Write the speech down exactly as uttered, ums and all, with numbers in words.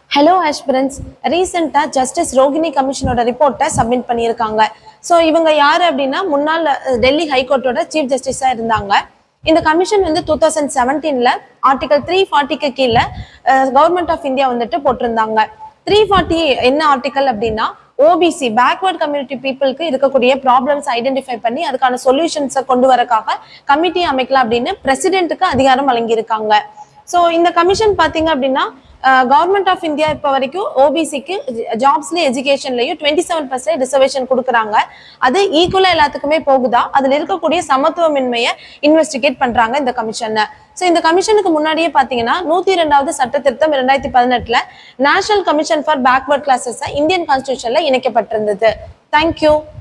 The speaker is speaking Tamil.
Hello aspirants. Recently, Justice Rohini Commission report submit பண்ணியிருக்காங்க. So இவங்க யாரு அப்படின்னா முன்னாள் டெல்லி ஹைகோர்ட்டோட சீஃப் ஜஸ்டிஸா இருந்தாங்க. இந்த கமிஷன் வந்து two thousand seventeen ல ஆர்டிகல் three forty க்கு கீழ கவர்மெண்ட் ஆஃப் இந்தியா வந்துட்டு போட்டிருந்தாங்க. three forty என்ன ஆர்டிகல் அப்படின்னா O B C backward community பீப்புளுக்கு இருக்கக்கூடிய ப்ராப்ளம்ஸ் ஐடென்டிஃபை பண்ணி அதுக்கான சொல்யூஷன்ஸை கொண்டு வரக்காக கமிட்டி அமைக்கலாம் அப்படின்னு பிரசிடென்ட்டுக்கு அதிகாரம் வழங்கியிருக்காங்க. ஸோ இந்த கமிஷன் பார்த்தீங்க அப்படின்னா கவர்மெண்ட் ஆஃப் இந்தியா இப்போ வரைக்கும் ஓபிசிக்கு ஜாப்ஸ்லயும் எஜுகேஷன்லயும் டுவெண்ட்டி செவன் பர்சன்ட் ரிசர்வேஷன் கொடுக்குறாங்க. அது ஈக்குவலா எல்லாத்துக்குமே போகுதா, அதுல இருக்கக்கூடிய சமத்துவமின்மையை இன்வெஸ்டிகேட் பண்றாங்க இந்த கமிஷன். ஸோ இந்த கமிஷனுக்கு முன்னாடியே பாத்தீங்கன்னா நூத்தி இரண்டாவது சட்ட திருத்தம் இரண்டாயிரத்தி பதினெட்டுல national commission for backward classes Indian கான்ஸ்டிடியூஷன்ல இணைக்கப்பட்டிருந்தது. தேங்க்யூ.